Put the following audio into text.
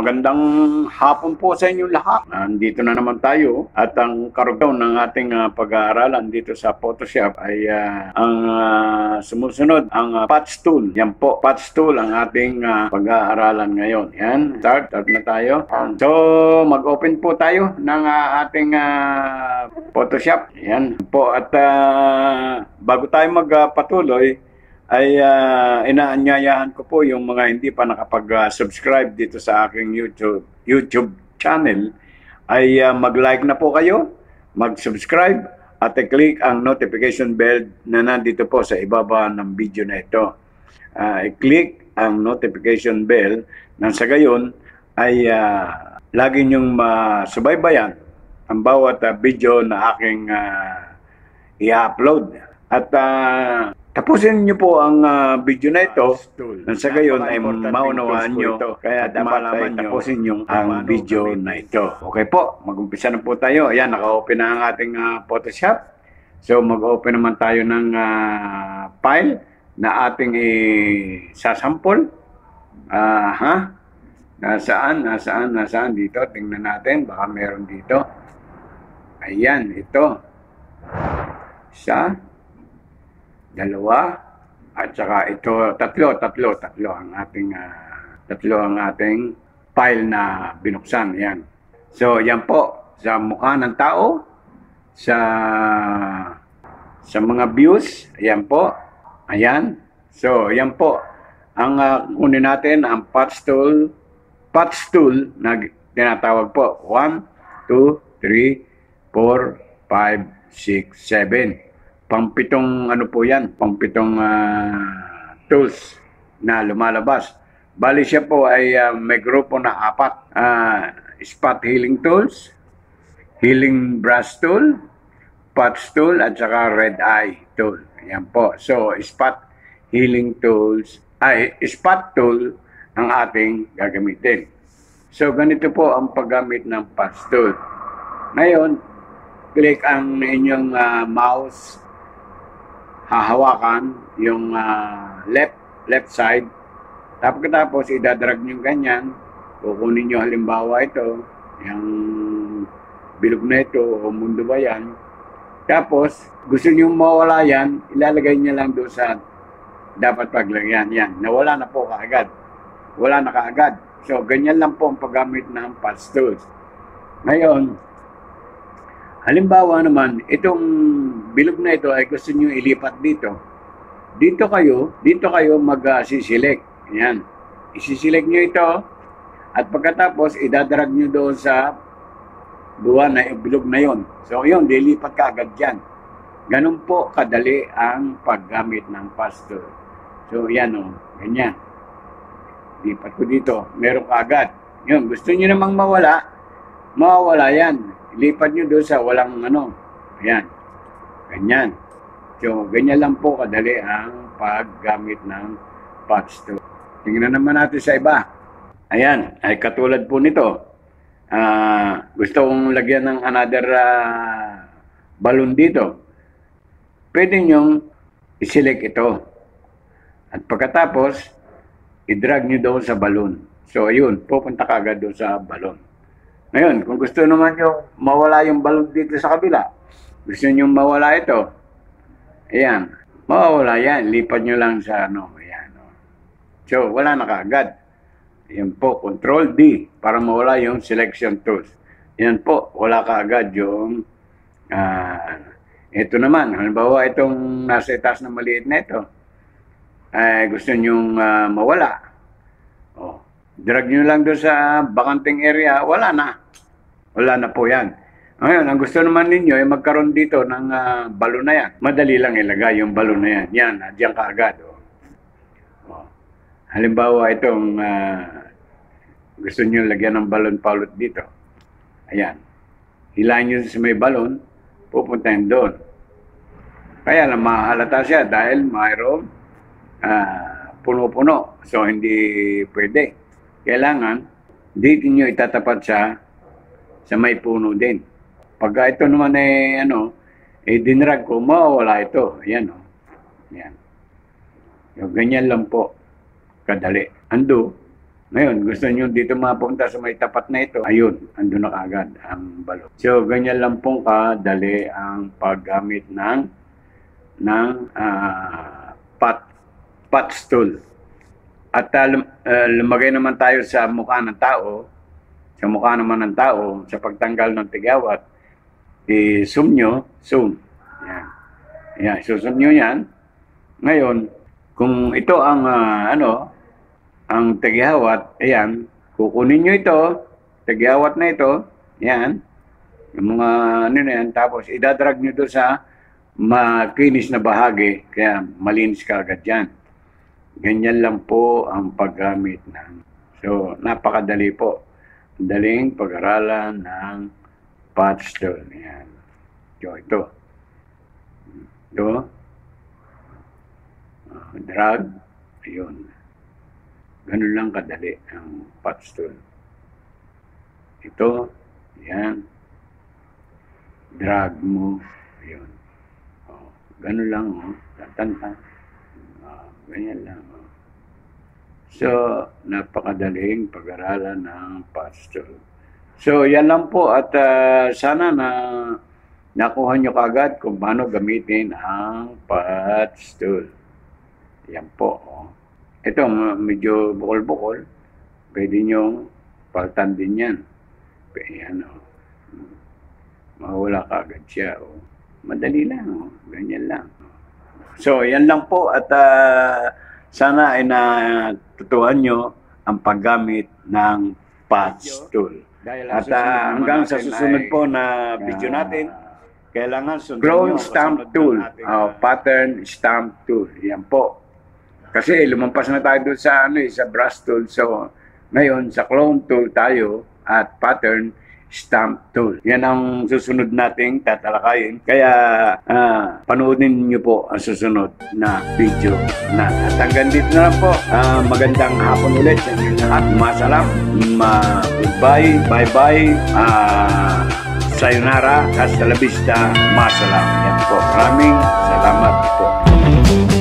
magandang hapon po sa inyong lahat. Nandito na naman tayo at ang karugtong ng ating pag-aaralan dito sa Photoshop ay ang sumusunod, ang patch tool. Yan po, patch tool ang ating pag-aaralan ngayon. Yan, start na tayo. So, mag-open po tayo ng ating Photoshop. Yan po at bago tayo magpatuloy, ay inaanyayahan ko po yung mga hindi pa nakapag-subscribe dito sa aking YouTube channel ay mag-like na po kayo, mag-subscribe at i-click ang notification bell na nandito po sa ibaba ng video na ito. I-click ang notification bell nang sa gayon ay lagi nyong masubaybayan ang bawat video na aking i-upload. At tapusin niyo po ang video na ito nang sa gayon ay maunawaan niyo kaya dapat ay tapusin niyo ang video na ito. Okay po, mag-umpisa na po tayo. Ayan, naka-open na ang ating Photoshop. So mag-open naman tayo ng file na ating isasample. Nasaan dito? Tingnan natin, baka meron dito. Ayan, ito. Isa, dalawa, at saka ito, tatlo ang ating file na binuksan. Yan. So, yan po, sa mukha ng tao, sa mga views, ayan po, ayan. So, yan po, ang kunin natin, ang patch tool na tinatawag po, 1, 2, 3, 4, 5, 6, 7. Pampitong ano po yan, pampitong tools na lumalabas. Bali siya po ay may grupo na 4. Spot healing tools, healing brush tool, patch tool, at saka red eye tool. Ayan po. So, spot healing tools, spot tool ang ating gagamitin. So, ganito po ang paggamit ng patch tool. Ngayon, click ang inyong mouse, hahawakan yung left side. Tapos idadrag nyo ganyan. Kukunin nyo halimbawa ito, yung bilog na ito, o mundo ba yan. Tapos, gusto nyo mawala yan, ilalagay nyo lang doon sa dapat paglagyan. Yan, nawala na po kaagad. Wala na kaagad. So, ganyan lang po ang paggamit ng patch tools. Ngayon, halimbawa naman, itong bilog na ito ay gusto nyo ilipat dito. Dito kayo mag-siselect. Ayan. Isiselect nyo ito. At pagkatapos, idadrag nyo doon sa buwan na bilog na yon. So, yun, lilipat ka agad dyan. Ganun po kadali ang paggamit ng patch tool. So, yan o. Ganyan. Lipat ko dito. Meron ka agad. Yun, gusto nyo namang mawawala yan. Ilipat nyo doon sa walang ano. Ayan. Ganyan. So, ganyan lang po kadali ang paggamit ng patch tool. Tingnan naman natin sa iba. Ayan. Ay katulad po nito. Gusto kong lagyan ng another balloon dito. Pwede nyong i-select ito. At pagkatapos, i-drag nyo doon sa balloon. So, ayun. Pupunta ka agad doon sa balloon. Ngayon, kung gusto naman nyo mawala yung balon dito sa kabila, gusto nyo mawala ito, ayan, mawawala yan, lipat nyo lang sa ano, ayan. So, wala na kaagad. Ayan po, Control D, para mawala yung selection tools. Ayan po, wala kaagad yung, ito naman, halimbawa itong nasa itaas na maliit na ito, gusto nyong mawala. Drag nyo lang doon sa bakanting area, wala na. Wala na po yan. Ngayon, ang gusto naman ninyo ay magkaroon dito ng balon na yan. Madali lang ilagay yung balon na yan. Yan, diyan ka agad. Halimbawa, itong gusto nyo lagyan ng balon paulot dito. Ayan. Hilahin nyo sa may balon, pupuntahin doon. Kaya lang mahalata siya dahil mayroong puno-puno. So, hindi pwede. Kailangan, dito nyo itatapat sa may puno din. Pagka ito naman dinrag ko, mawawala ito. Ayan o. Ayan. Yung ganyan lang po. Kadali. Undo. Ngayon, gusto nyo dito mapunta sa may tapat na ito, ayun, andun na kaagad ang balot. So, ganyan lang pong kadali ang paggamit ng pot stool. At lumagay naman tayo sa mukha ng tao, sa pagtanggal ng tigawat, i-zoom nyo, zoom. Yan. Yan, susum nyo yan. Ngayon, kung ito ang, ang tigawat, ayan, kukunin nyo ito, tigawat na ito, yan, yung mga, tapos idadrag nyo doon sa makinis na bahagi, kaya malinis ka agad yan. Ganyan lang po ang paggamit ng, so napakadali po. Daling pag-aralan ng pot stool. Yan. So, ito. Drag. Ayun. Ganun lang kadali ang pot stool. Ito. Yan. Drag mo. Ayun. Ganun lang. Tatantang. Ganyan lang. So, napakadaling pag-aralan ng pot stool. So, yan lang po. At sana na nakuha nyo kagad kung paano gamitin ang pot stool. Yan po. Ito, medyo bukol-bukol. Pwede nyo paltan din yan. Yan, mawala kagad siya. Madali lang. Ganyan lang. So, yan lang po. At sana ay natutuhan nyo ang paggamit ng pot stool. At hanggang sa susunod po na video natin, kailangan sundan clone stamp tool, pattern stamp tool. Yan po. Kasi lumampas na tayo doon sa, sa brush tool. So, ngayon sa clone tool tayo at pattern stamp tool. Yan ang susunod nating tatalakayin. Kaya panoodin niyo po ang susunod na video na. At hanggang dito na lang po. Magandang hapon ulit sa inyo lahat. Masalam. Goodbye. Bye-bye. Sayonara. Hasta la vista. Masalam. Yan po. Maraming salamat po.